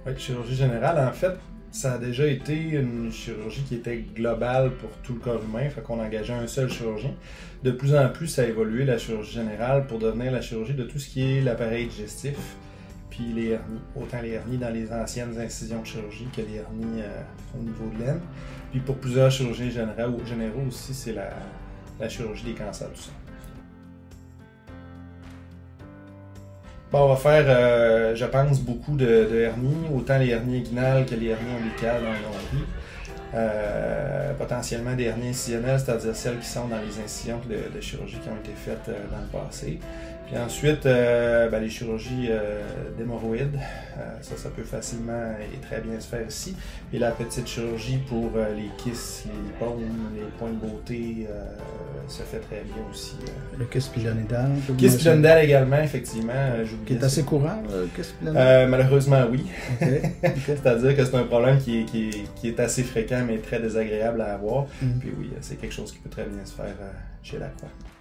Oui, chirurgie générale, en fait, ça a déjà été une chirurgie qui était globale pour tout le corps humain, fait qu'on engageait un seul chirurgien. De plus en plus, ça a évolué, la chirurgie générale, pour devenir la chirurgie de tout ce qui est l'appareil digestif, puis les hernies. Autant les hernies dans les anciennes incisions de chirurgie que les hernies au niveau de l'aine. Puis pour plusieurs chirurgiens généraux aussi, c'est la chirurgie des cancers du sang. Bon, on va faire, je pense, beaucoup de hernies, autant les hernies inguinales que les hernies ombilicales dans le nombril. Potentiellement des hernies incisionnelles, c'est-à-dire celles qui sont dans les incisions de chirurgie qui ont été faites dans le passé. Puis ensuite, les chirurgies d'hémorroïdes, ça peut facilement et très bien se faire ici. Et la petite chirurgie pour les kisses, les lipomes, les points de beauté, se fait très bien aussi. Le kyste pylonédal. Kyste pylonédal également, effectivement. Qui est assez courant, le kyste pylonédal? Malheureusement, oui. Okay. C'est-à-dire que c'est un problème qui est assez fréquent, mais très désagréable à avoir. Puis oui, c'est quelque chose qui peut très bien se faire chez la croix.